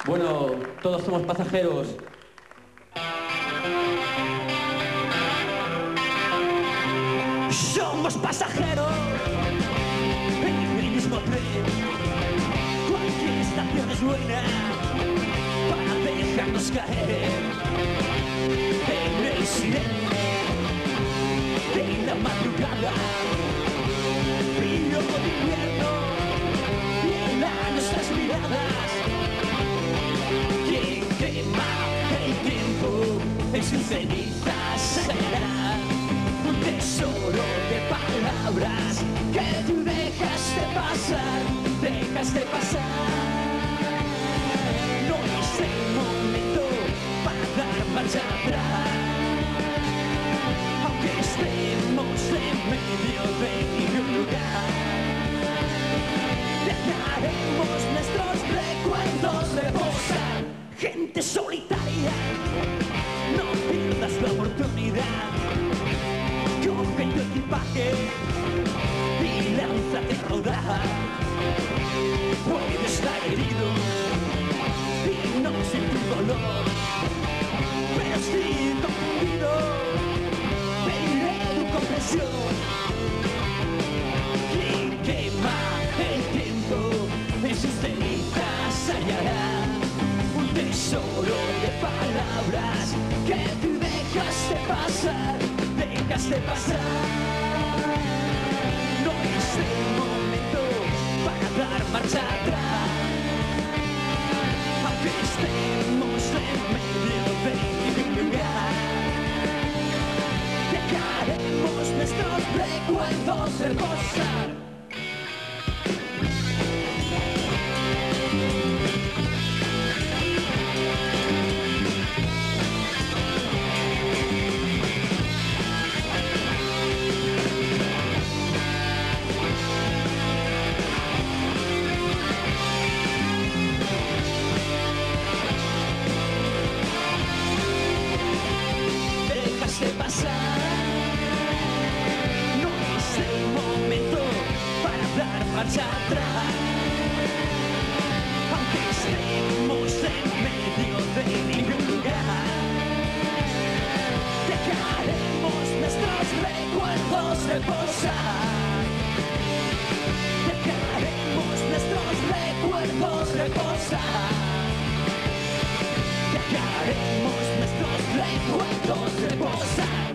Bueno, todos somos pasajeros. Somos pasajeros en el mismo tren. Cualquier estación es buena para dejarnos caer en el silencio de la madrugada. Frío de invierno hiela nuestras miradas. Quien quema el tiempo en sus cenizas será un tesoro de palabras que tú dejaste pasar, dejaste pasar. No es el momento para dar marcha atrás, aunque estemos en medio de ningún lugar. Dejaremos nuestros recuerdos reposar. Gente solitaria, no pierdas la oportunidad. Coge tu equipaje y lánzate a rodar. Puedes estar herido y no sentir dolor, pero sí confundido, pediré tu comprensión. Quien quema el tiempo en sus cenizas hallará un tesoro de palabras que tú dejaste pasar, dejaste pasar. No es el momento para dar marcha atrás, aunque estemos en medio de ningún lugar. Dejaremos nuestros recuerdos reposar. Dejaste pasar. No es el momento para dar marcha atrás, aunque estemos en medio de ningún lugar. Dejaremos nuestros recuerdos reposar. Dejaremos nuestros recuerdos reposar. Dejaremos nuestros recuerdos reposar.